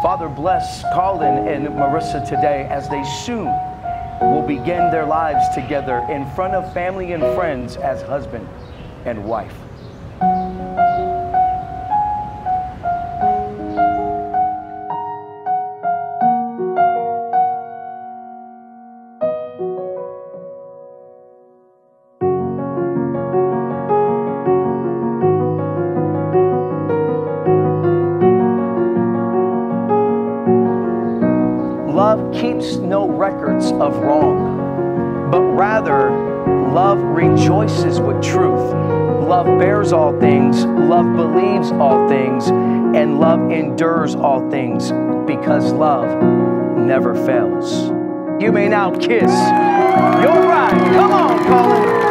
Father, bless Colin and Marissa today as they soon will begin their lives together in front of family and friends as husband and wife. Love keeps no records of wrong, but rather love rejoices with truth. Love bears all things, love believes all things, and love endures all things, because love never fails. You may now kiss your bride. Come on, Colin.